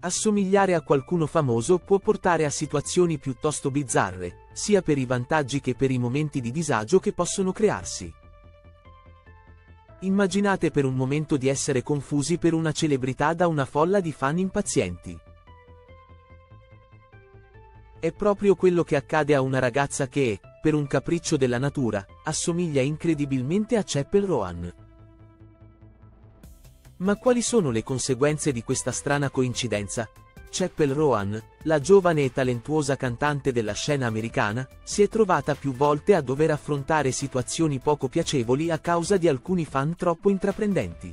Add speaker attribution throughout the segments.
Speaker 1: Assomigliare a qualcuno famoso può portare a situazioni piuttosto bizzarre, sia per i vantaggi che per i momenti di disagio che possono crearsi. Immaginate per un momento di essere confusi per una celebrità da una folla di fan impazienti. È proprio quello che accade a una ragazza che, per un capriccio della natura, assomiglia incredibilmente a Chappell Roan. Ma quali sono le conseguenze di questa strana coincidenza? Chappell Roan, la giovane e talentuosa cantante della scena americana, si è trovata più volte a dover affrontare situazioni poco piacevoli a causa di alcuni fan troppo intraprendenti.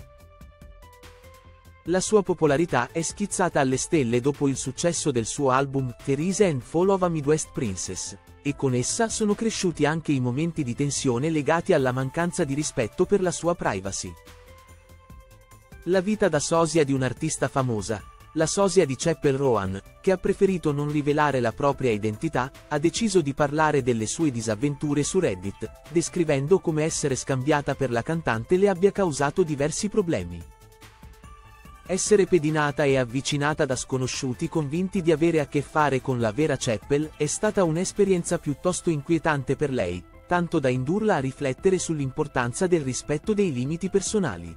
Speaker 1: La sua popolarità è schizzata alle stelle dopo il successo del suo album Theresa and Fall of a Midwest Princess, e con essa sono cresciuti anche i momenti di tensione legati alla mancanza di rispetto per la sua privacy. La vita da sosia di un'artista famosa. La sosia di Chappell Roan, che ha preferito non rivelare la propria identità, ha deciso di parlare delle sue disavventure su Reddit, descrivendo come essere scambiata per la cantante le abbia causato diversi problemi. Essere pedinata e avvicinata da sconosciuti convinti di avere a che fare con la vera Chappell è stata un'esperienza piuttosto inquietante per lei, tanto da indurla a riflettere sull'importanza del rispetto dei limiti personali.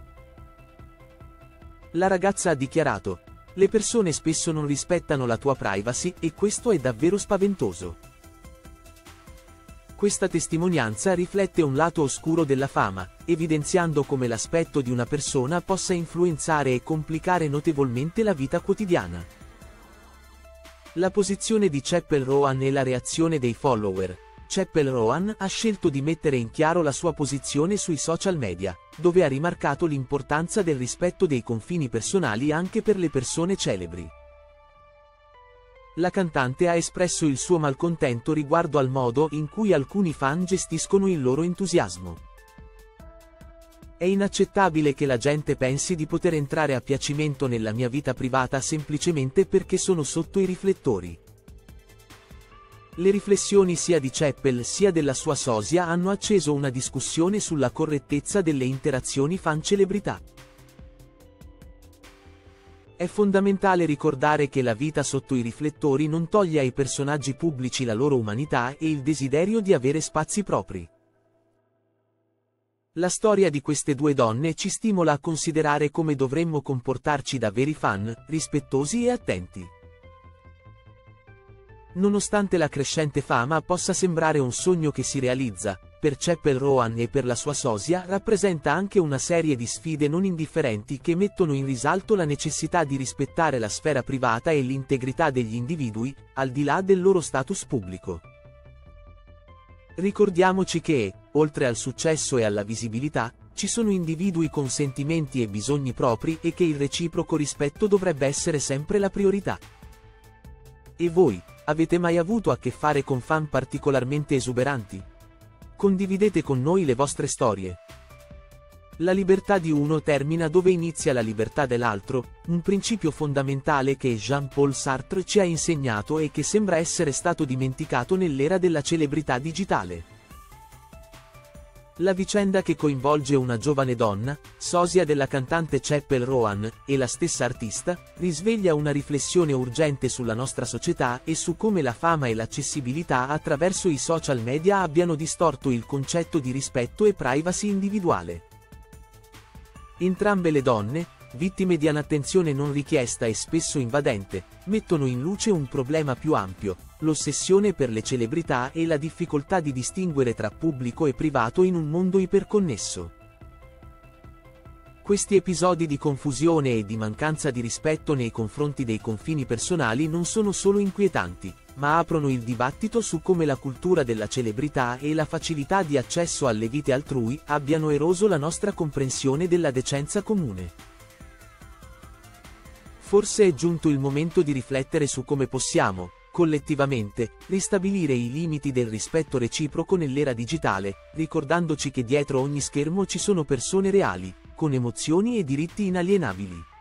Speaker 1: La ragazza ha dichiarato: "Le persone spesso non rispettano la tua privacy e questo è davvero spaventoso". Questa testimonianza riflette un lato oscuro della fama, evidenziando come l'aspetto di una persona possa influenzare e complicare notevolmente la vita quotidiana. La posizione di Chappell Roan e la reazione dei follower. Chappell Roan ha scelto di mettere in chiaro la sua posizione sui social media, dove ha rimarcato l'importanza del rispetto dei confini personali anche per le persone celebri. La cantante ha espresso il suo malcontento riguardo al modo in cui alcuni fan gestiscono il loro entusiasmo. È inaccettabile che la gente pensi di poter entrare a piacimento nella mia vita privata semplicemente perché sono sotto i riflettori. Le riflessioni sia di Chappell sia della sua sosia hanno acceso una discussione sulla correttezza delle interazioni fan-celebrità. È fondamentale ricordare che la vita sotto i riflettori non toglie ai personaggi pubblici la loro umanità e il desiderio di avere spazi propri. La storia di queste due donne ci stimola a considerare come dovremmo comportarci da veri fan, rispettosi e attenti. Nonostante la crescente fama possa sembrare un sogno che si realizza, per Chappell Roan e per la sua sosia rappresenta anche una serie di sfide non indifferenti che mettono in risalto la necessità di rispettare la sfera privata e l'integrità degli individui, al di là del loro status pubblico. Ricordiamoci che, oltre al successo e alla visibilità, ci sono individui con sentimenti e bisogni propri e che il reciproco rispetto dovrebbe essere sempre la priorità. E voi, avete mai avuto a che fare con fan particolarmente esuberanti? Condividete con noi le vostre storie. La libertà di uno termina dove inizia la libertà dell'altro, un principio fondamentale che Jean-Paul Sartre ci ha insegnato e che sembra essere stato dimenticato nell'era della celebrità digitale. La vicenda che coinvolge una giovane donna, sosia della cantante Chappell Roan, e la stessa artista, risveglia una riflessione urgente sulla nostra società e su come la fama e l'accessibilità attraverso i social media abbiano distorto il concetto di rispetto e privacy individuale. Entrambe le donne, vittime di un'attenzione non richiesta e spesso invadente, mettono in luce un problema più ampio: l'ossessione per le celebrità e la difficoltà di distinguere tra pubblico e privato in un mondo iperconnesso. Questi episodi di confusione e di mancanza di rispetto nei confronti dei confini personali non sono solo inquietanti, ma aprono il dibattito su come la cultura della celebrità e la facilità di accesso alle vite altrui abbiano eroso la nostra comprensione della decenza comune. Forse è giunto il momento di riflettere su come possiamo, collettivamente, ristabilire i limiti del rispetto reciproco nell'era digitale, ricordandoci che dietro ogni schermo ci sono persone reali, con emozioni e diritti inalienabili.